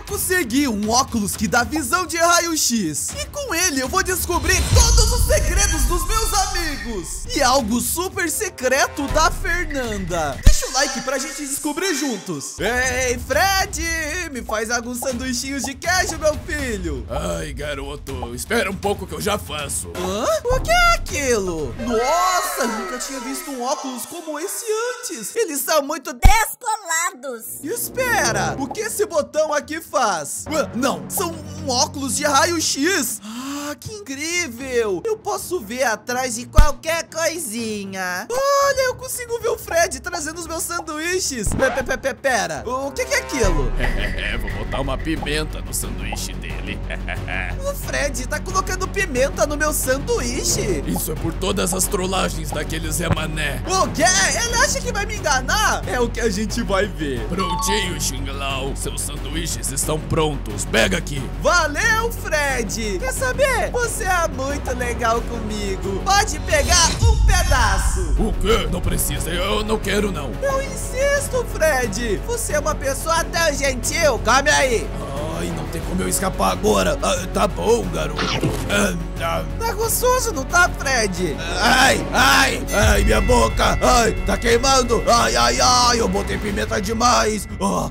consegui um óculos que dá visão de raio-x. E com ele eu vou descobrir todos os segredos dos meus amigos. E algo super secreto da Fernanda. Deixa o like pra gente descobrir juntos. Ei, Fred, me faz alguns sanduichinhos de queijo, meu filho. Ai, garoto, espera um pouco que eu já faço. Hã? O que é aquilo? Nossa, nunca tinha visto um óculos como esse antes. Eles são muito descolados. Espera, o que esse botão aqui faz? Não, são um óculos de raio-x. Ah, que incrível. Eu posso ver atrás de qualquer coisinha. Olha, eu consigo ver o Fred trazendo os meus sanduíches. Pera, o que é aquilo? Vou botar uma pimenta no sanduíche dele. O Fred tá colocando pimenta no meu sanduíche? Isso é por todas as trollagens daquele Zé Mané. O quê? Ele acha que vai me enganar? É o que a gente vai ver. Prontinho, Xing Lau. Seus sanduíches estão prontos. Pega aqui. Valeu, Fred. Quer saber? Você é muito legal comigo. Pode pegar um pedaço. O quê? Não precisa. Eu não quero, não. Eu insisto, Fred. Você é uma pessoa tão gentil. Come aí. Ai, não tem como eu escapar agora. Tá bom, garoto. Tá gostoso, não tá, Fred? Ai, minha boca. Ai, tá queimando. Ai, eu botei pimenta demais.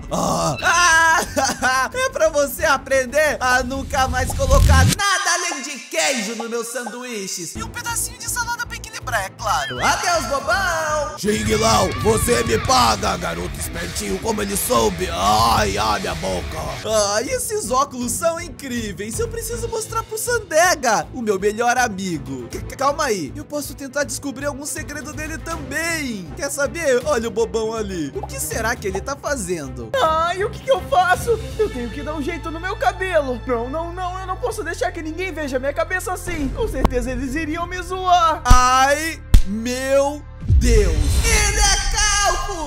É pra você aprender a nunca mais colocar nada além de queijo nos meus sanduíches. E um pedacinho de salada pra equilibrar, é claro. Adeus, bobão. Xing Lau, você me paga, garoto espertinho, como ele soube. Ai, minha boca. Esses óculos são incríveis. Eu preciso mostrar pro Sandega, o meu melhor amigo. Calma aí, eu posso tentar descobrir algum segredo dele também. Quer saber? Olha o bobão ali. O que será que ele tá fazendo? Ai, o que eu faço? Eu tenho que dar um jeito no meu cabelo. Não, eu não posso deixar que ninguém veja minha cabeça assim. Com certeza eles iriam me zoar. Ai, meu Deus. Ele é calvo.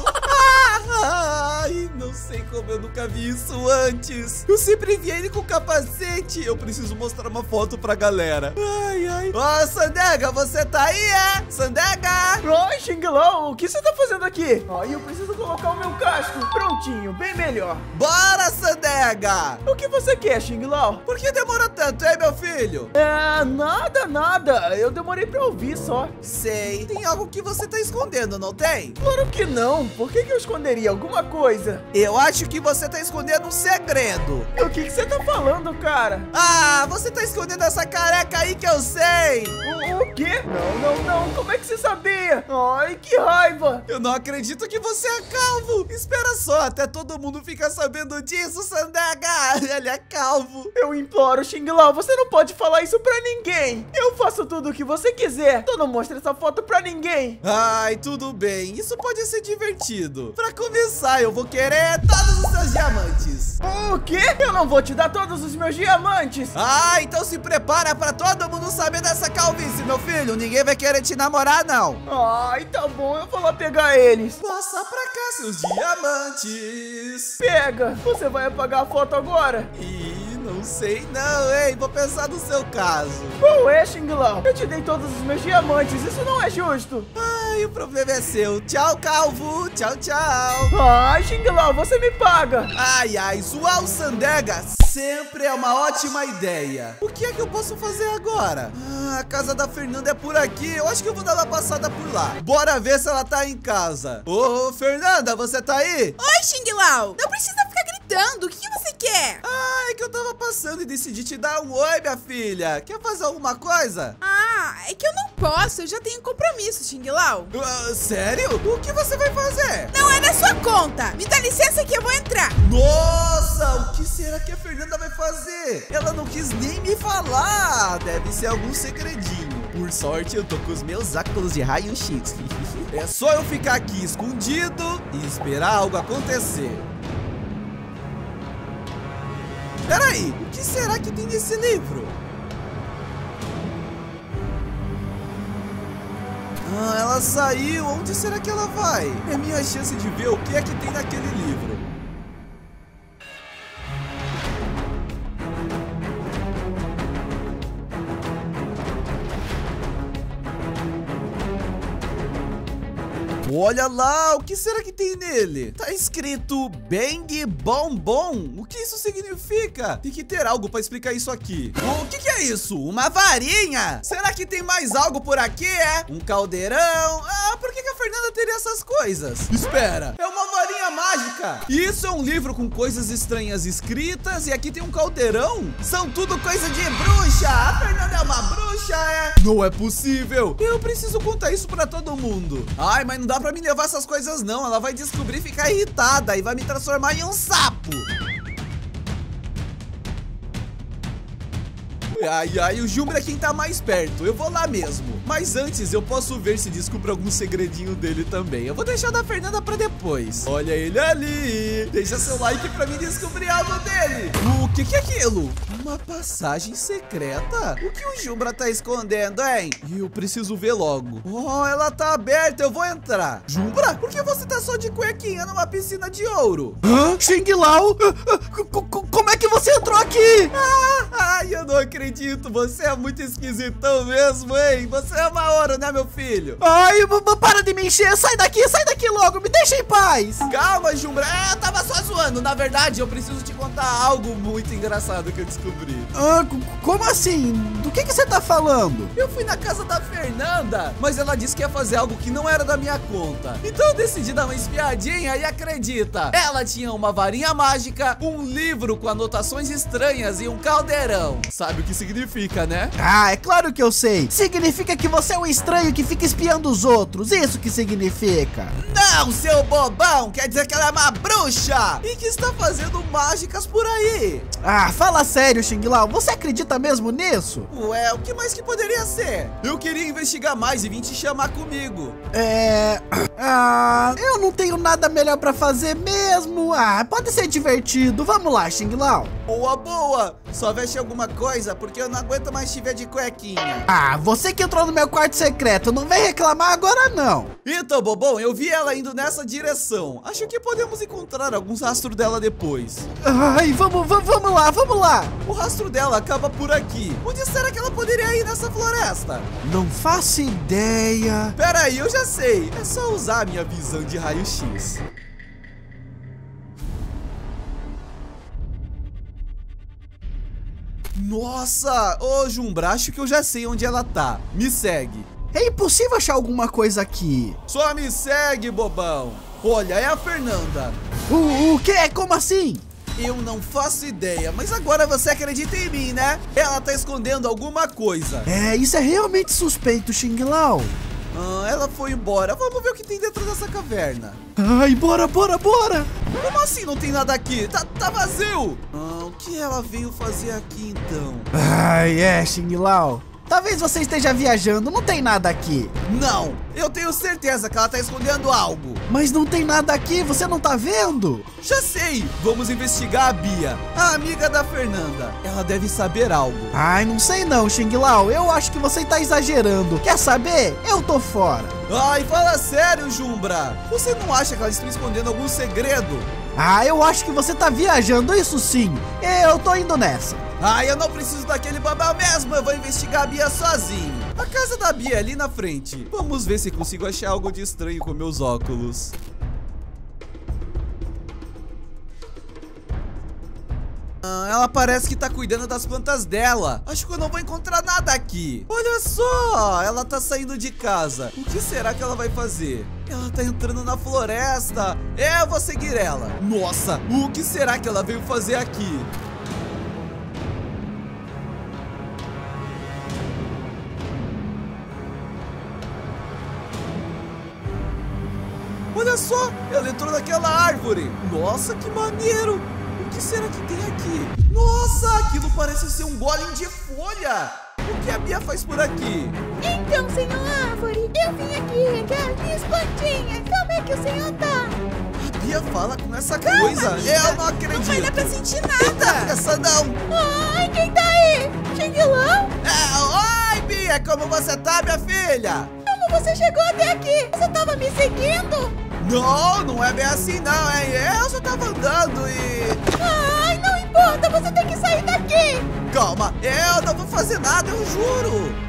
Ai, não sei como eu nunca vi isso antes. Eu sempre vi ele com capacete. Eu preciso mostrar uma foto pra galera. Ai. Ó, Sandega, você tá aí, é? Sandega! Oi, Xing Lau, o que você tá fazendo aqui? Ai, eu preciso colocar o meu casco. Prontinho, bem melhor. Bora, Sandega! O que você quer, Xing Lau? Por que demorou tanto, hein, meu filho? Nada. Eu demorei pra ouvir só. Sei. Tem algo que você tá escondendo, não tem? Claro que não. Por que eu esconderia alguma coisa? Eu acho que você tá escondendo um segredo. O que você tá falando, cara? Você tá escondendo essa careca aí que eu sei. O quê? Não. Como é que você sabia? Ai, que raiva. Eu não acredito que você é calvo. Espera só, até todo mundo ficar sabendo disso, Sandega. Ele é calvo. Eu imploro, Xing Lau, você não pode falar isso pra ninguém. Eu faço tudo o que você quiser. Tu não mostra essa foto pra ninguém. Ai, tudo bem. Isso pode ser divertido. Pra começar, eu vou querer todos os seus diamantes. O quê? Eu não vou te dar todos os meus diamantes. Então se prepara pra todo mundo saber dessa calvície, meu filho. Ninguém vai querer te namorar, não. Ai, tá bom, eu vou lá pegar eles. Passa pra cá seus diamantes. Pega. Você vai apagar a foto agora? Não sei não, hein? Vou pensar no seu caso. Qual é, Xing Lau? Eu te dei todos os meus diamantes, isso não é justo. O problema é seu. Tchau, calvo. Tchau. Ai, Xing Lau, você me paga. Zoar o Sandega sempre é uma ótima ideia. O que é que eu posso fazer agora? A casa da Fernanda é por aqui. Eu acho que eu vou dar uma passada por lá. Bora ver se ela tá em casa. Ô, Fernanda, você tá aí? Oi, Xing Lau. Não precisa ficar gritando. O que você quer? É que eu tava passando e decidi te dar um oi, minha filha. Quer fazer alguma coisa? É que eu não posso. Eu já tenho compromisso, Xing Lau. Sério? O que você vai fazer? Não é da sua conta. Me dá licença que eu vou entrar. Nossa, o que será que a Fernanda vai fazer? Ela não quis nem me falar. Deve ser algum segredinho. Por sorte, eu tô com os meus óculos de raio-x. É só eu ficar aqui escondido e esperar algo acontecer. Peraí, o que será que tem nesse livro? Ela saiu. Onde será que ela vai? É minha chance de ver o que é que tem naquele livro. Olha lá, o que será que tem nele? Tá escrito Bang Bombom? O que isso significa? Tem que ter algo pra explicar isso aqui. O que é isso? Uma varinha? Será que tem mais algo por aqui, Um caldeirão? Por que a Fernanda teria essas coisas? Espera, é uma varinha mágica. Isso é um livro com coisas estranhas escritas e aqui tem um caldeirão? São tudo coisa de bruxa. A Fernanda é uma bruxa, Não é possível. Eu preciso contar isso pra todo mundo. Ai, mas não dá pra me levar essas coisas não. Ela vai descobrir e ficar irritada e vai me transformar em um sapo. Ai, o Jumbra é quem tá mais perto. Eu vou lá mesmo. Mas antes eu posso ver se descubro algum segredinho dele também. Eu vou deixar o da Fernanda pra depois. Olha ele ali. Deixa seu like pra mim descobrir algo dele. O que é aquilo? Uma passagem secreta? O que o Jumbra tá escondendo, hein? Eu preciso ver logo. Oh, ela tá aberta. Eu vou entrar. Jumbra, por que você tá só de cuequinha numa piscina de ouro? Xing Lau? Como é que você entrou aqui? Ai, eu não acredito. Você é muito esquisitão mesmo, hein? Você é uma ouro, né, meu filho? Ai, para de me encher. Sai daqui logo. Me deixa em paz. Calma, Jumbra. Eu tava só zoando. Na verdade, eu preciso te contar algo muito engraçado que eu descobri. Como assim? Do que você tá falando? Eu fui na casa da Fernanda, mas ela disse que ia fazer algo que não era da minha conta. Então eu decidi dar uma espiadinha e acredita. Ela tinha uma varinha mágica, um livro com anotações estranhas e um caldeirão. Sabe o que significa, né? É claro que eu sei. Significa que você é um estranho que fica espiando os outros. Isso que significa. Não, seu bobão. Quer dizer que ela é uma bruxa e que está fazendo mágicas por aí. Fala sério, Xing Lau. Você acredita mesmo nisso? Ué, o que mais que poderia ser? Eu queria investigar mais e vim te chamar comigo. Eu não tenho nada melhor pra fazer mesmo. Pode ser divertido. Vamos lá, Xing Lau. Boa. Só veste alguma coisa, porque eu não aguento mais te ver de cuequinha. Você que entrou no meu quarto secreto, não vem reclamar agora não. Então, bobão, eu vi ela indo nessa direção. Acho que podemos encontrar alguns rastros dela depois. Vamos lá. O rastro dela acaba por aqui. Onde será que ela poderia ir nessa floresta? Não faço ideia. Pera aí, eu já sei. É só usar a minha visão de raio-x. Nossa! Ô, Jumbra, acho que eu já sei onde ela tá. Me segue. É impossível achar alguma coisa aqui. Só me segue, bobão. Olha, é a Fernanda. O quê? Como assim? Eu não faço ideia, mas agora você acredita em mim, né? Ela tá escondendo alguma coisa. Isso é realmente suspeito, Xing Lau. Ela foi embora. Vamos ver o que tem dentro dessa caverna. Bora. Como assim não tem nada aqui? Tá vazio. O que ela veio fazer aqui, então? Xing Lau. Talvez você esteja viajando, não tem nada aqui. Não, eu tenho certeza que ela tá escondendo algo. Mas não tem nada aqui, você não tá vendo? Já sei, vamos investigar a Bia, a amiga da Fernanda. Ela deve saber algo. Não sei não, Xing Lau, eu acho que você tá exagerando. Quer saber? Eu tô fora. Fala sério, Jumbra. Você não acha que elas estão escondendo algum segredo? Eu acho que você tá viajando, isso sim. Eu tô indo nessa. Eu não preciso daquele babão mesmo. Eu vou investigar a Bia sozinho. A casa da Bia é ali na frente. Vamos ver se consigo achar algo de estranho com meus óculos. Ela parece que tá cuidando das plantas dela. Acho que eu não vou encontrar nada aqui. Olha só, ela tá saindo de casa. O que será que ela vai fazer? Ela tá entrando na floresta. Eu vou seguir ela. Nossa, o que será que ela veio fazer aqui? Olha só, ela entrou naquela árvore. Nossa, que maneiro. O que será que tem aqui? Nossa, aquilo parece ser um golem de folha. O que a Bia faz por aqui? Então, senhor árvore, eu vim aqui regar minhas plantinhas. Como é que o senhor tá? A Bia fala com essa coisa. amiga. Eu não acredito. Não vai dar pra sentir Eita, nada. essa não. Ai, quem tá aí? Xing Lau? Oi, Bia, como você tá, minha filha? Como você chegou até aqui? Você tava me seguindo? Não é bem assim não, hein? Eu só tava andando e... Ai, não importa, você tem que sair daqui. Calma, eu não vou fazer nada, eu juro. Não é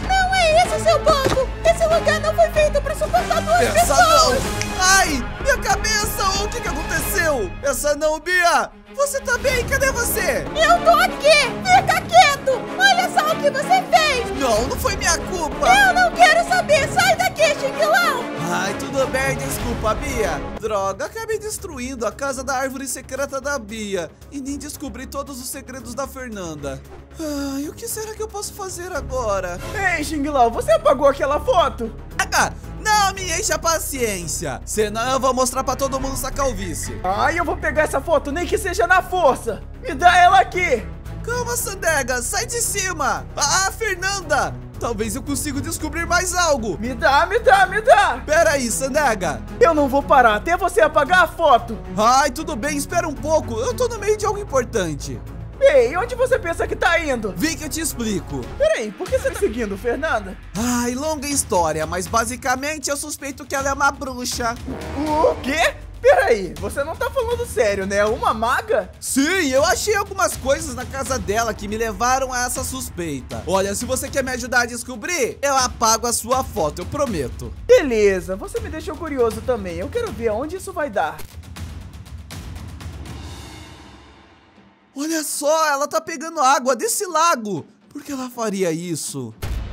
é isso, seu bobo? Esse lugar não foi feito pra suportar duas Essa pessoas. não! Ai, minha cabeça! O que aconteceu? Essa não, Bia! Você tá bem? Cadê você? Eu tô aqui. Fica quieto. Olha só o que você fez. Não foi minha culpa! Eu não quero saber. Sai daqui, Xinguilão. Ai, tudo bem, desculpa, Bia. Droga, acabei destruindo a casa da árvore secreta da Bia e nem descobri todos os segredos da Fernanda. Ai, o que será que eu posso fazer agora? Ei, Xinguilão, você apagou aquela foto? Ah, não me enche a paciência, senão eu vou mostrar pra todo mundo essa calvície. Ai, eu vou pegar essa foto, nem que seja na força. Me dá ela aqui. Calma, Sandega, sai de cima. Ah, Fernanda, talvez eu consiga descobrir mais algo. Me dá, me dá, me dá. Pera aí, Sandega. Eu não vou parar até você apagar a foto. Ai, tudo bem, espera um pouco, eu tô no meio de algo importante. Ei, onde você pensa que tá indo? Vem que eu te explico. Peraí, por que você tá seguindo, Fernanda? Ai, longa história, mas basicamente eu suspeito que ela é uma bruxa. O quê? Peraí, você não tá falando sério, né? Uma maga? Sim, eu achei algumas coisas na casa dela que me levaram a essa suspeita. Olha, se você quer me ajudar a descobrir, eu apago a sua foto, eu prometo. Beleza, você me deixou curioso também. Eu quero ver aonde isso vai dar. Olha só, ela tá pegando água desse lago. Por que ela faria isso?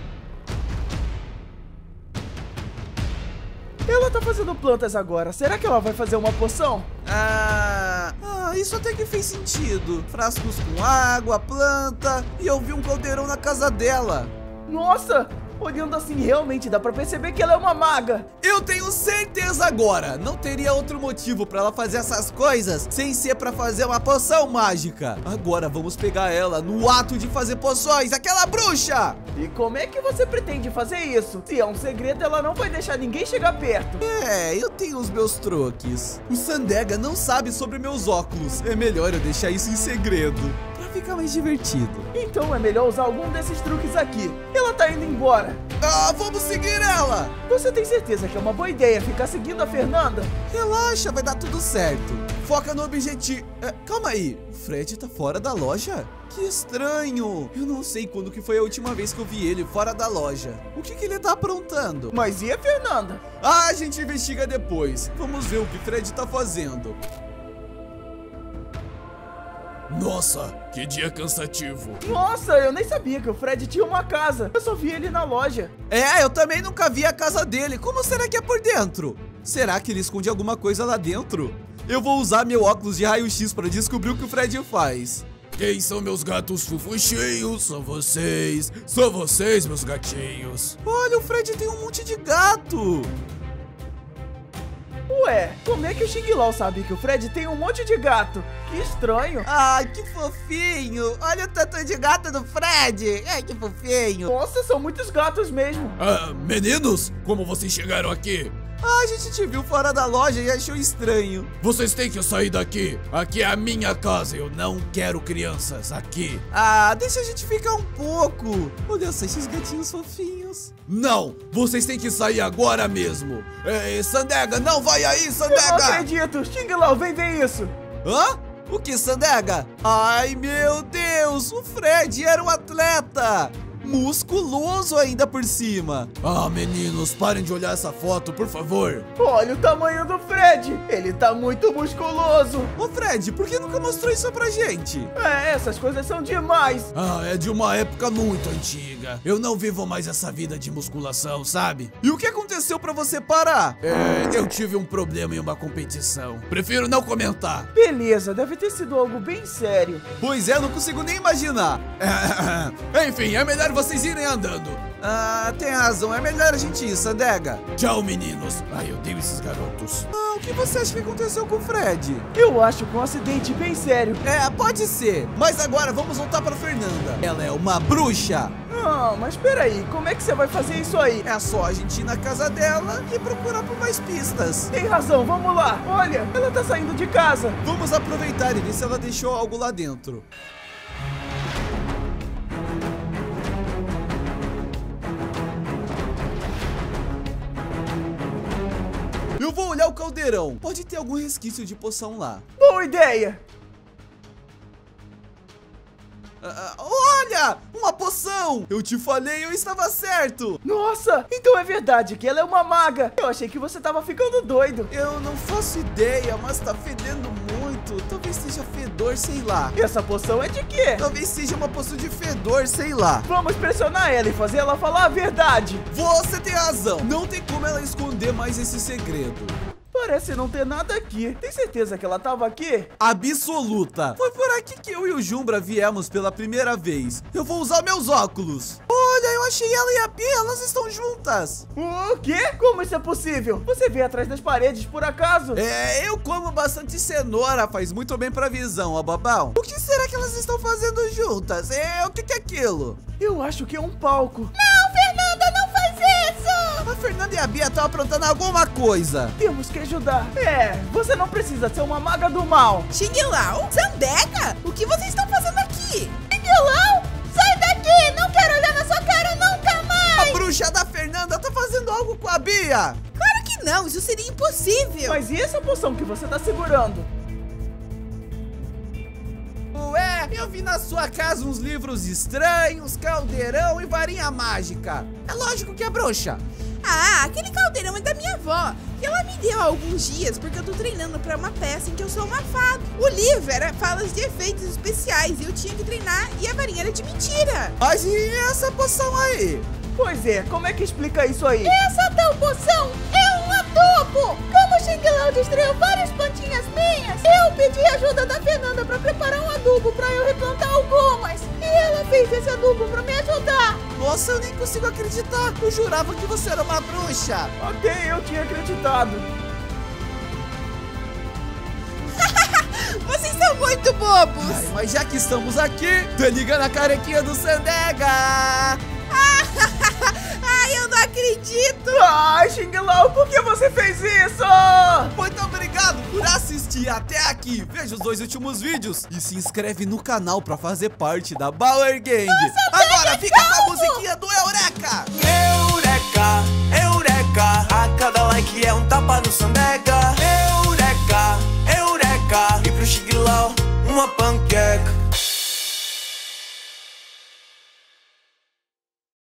Ela tá fazendo plantas agora. Será que ela vai fazer uma poção? Isso até que fez sentido. Frascos com água, planta. E eu vi um caldeirão na casa dela. Nossa, olhando assim realmente dá pra perceber que ela é uma maga. Eu tenho certeza agora. Não teria outro motivo pra ela fazer essas coisas sem ser pra fazer uma poção mágica. Agora vamos pegar ela no ato de fazer poções, aquela bruxa! E como é que você pretende fazer isso? Se é um segredo, ela não vai deixar ninguém chegar perto. Eu tenho os meus truques. O Sandega não sabe sobre meus óculos. É melhor eu deixar isso em segredo, pra ficar mais divertido. Então é melhor usar algum desses truques aqui. Ela tá indo embora. Vamos seguir ela! Você tem certeza que é uma boa ideia ficar seguindo a Fernanda? Relaxa, vai dar tudo certo. Foca no objetivo. Calma aí, o Fred tá fora da loja? Que estranho. Eu não sei quando que foi a última vez que eu vi ele fora da loja. O que ele tá aprontando? Mas e a Fernanda? A gente investiga depois. Vamos ver o que Fred tá fazendo. Nossa, que dia cansativo. Nossa, eu nem sabia que o Fred tinha uma casa. Eu só vi ele na loja. Eu também nunca vi a casa dele. Como será que é por dentro? Será que ele esconde alguma coisa lá dentro? Eu vou usar meu óculos de raio-x para descobrir o que o Fred faz. Quem são meus gatos fufuchinhos? São vocês, meus gatinhos. Olha, o Fred tem um monte de gato. Ué, como é que o Xinguilão sabe que o Fred tem um monte de gato? Que estranho. Ai, que fofinho. Olha o tanto de gato do Fred. Ai, que fofinho. Nossa, são muitos gatos mesmo. Meninos, como vocês chegaram aqui? A gente te viu fora da loja e achou estranho. Vocês têm que sair daqui. Aqui é a minha casa. Eu não quero crianças aqui. Deixa a gente ficar um pouco. Olha só esses gatinhos fofinhos. Não, vocês têm que sair agora mesmo. Sandega, não vai aí, Eu Sandega. não acredito. Xinguilão, vem ver isso. Hã? O que, Sandega? Ai, meu Deus, o Fred era um atleta. Musculoso ainda por cima. Meninos, parem de olhar essa foto, por favor. Olha o tamanho do Fred. Ele tá muito musculoso. Ô Fred, por que nunca mostrou isso pra gente? Essas coisas são demais. É de uma época muito antiga. Eu não vivo mais essa vida de musculação, sabe? E o que aconteceu pra você parar? Eu tive um problema em uma competição. Prefiro não comentar. Beleza, deve ter sido algo bem sério. Pois é, não consigo nem imaginar. Enfim, é melhor vocês irem andando. Tem razão, é melhor a gente ir, Sandega. Tchau, meninos. Ai, eu odeio esses garotos. O que você acha que aconteceu com o Fred? Eu acho que um acidente bem sério. Pode ser. Mas agora vamos voltar pra Fernanda. Ela é uma bruxa. Não, mas peraí, como é que você vai fazer isso aí? É só a gente ir na casa dela e procurar por mais pistas. Tem razão, vamos lá. Olha, ela tá saindo de casa. Vamos aproveitar e ver se ela deixou algo lá dentro. Eu vou olhar o caldeirão. Pode ter algum resquício de poção lá. Boa ideia. Olha, uma poção. Eu te falei, eu estava certo. Nossa, então é verdade que ela é uma maga. Eu achei que você tava ficando doido. Eu não faço ideia, mas tá fedendo muito. Talvez seja fedor, sei lá. E essa poção é de quê? Talvez seja uma poção de fedor, sei lá. Vamos pressionar ela e fazer ela falar a verdade. Você tem razão. Não tem como ela esconder mais esse segredo. Parece não ter nada aqui. Tem certeza que ela tava aqui? Absoluta. Foi por aqui que eu e o Jumbra viemos pela primeira vez. Eu vou usar meus óculos. Olha, eu achei ela e a Bia, elas estão juntas. O quê? Como isso é possível? Você veio atrás das paredes por acaso? É, eu como bastante cenoura, faz muito bem pra visão, ó babão. O que será que elas estão fazendo juntas? O que é aquilo? Eu acho que é um palco. Não, Fernanda, não faz isso! A Fernanda e a Bia estão aprontando alguma coisa. Temos que ajudar. Você não precisa ser uma maga do mal. Xing-Lau? Sandeca? O que vocês estão fazendo aqui? Xing-Lau, sai daqui! Não quero olhar na sua cara nunca mais! A bruxa da Fernanda tá fazendo algo com a Bia. Claro que não, isso seria impossível. Mas e essa poção que você tá segurando? Ué, eu vi na sua casa uns livros estranhos, caldeirão e varinha mágica. É lógico que é bruxa. Ah, aquele caldeirão é da minha avó. E ela me deu há alguns dias porque eu tô treinando pra uma peça em que eu sou uma fada. O livro era falas de efeitos especiais e eu tinha que treinar e a varinha era de mentira. Mas e essa poção aí? Pois é, como é que explica isso aí? Essa tal poção é um adubo! Como o Xing-Lau destruiu várias plantinhas minhas, eu pedi ajuda da Fernanda pra preparar um adubo pra eu replantar algumas. E ela fez esse adubo pra me ajudar. Nossa, eu nem consigo acreditar. Eu jurava que você era uma bruxa. Até eu tinha acreditado. Vocês são muito bobos. Ai, mas já que estamos aqui, tô ligando a carequinha do Sandega. Ai, eu não acredito. Ai, Xing-Lau, por que você fez isso? Muito obrigado por assistir até aqui. Veja os 2 últimos vídeos e se inscreve no canal pra fazer parte da Bauer Gang. Agora fica com a musiquinha do Eureka. Eureka, Eureka, a cada like é um tapa no Sandega. Eureka, Eureka, e pro Xing-Lau uma pancada.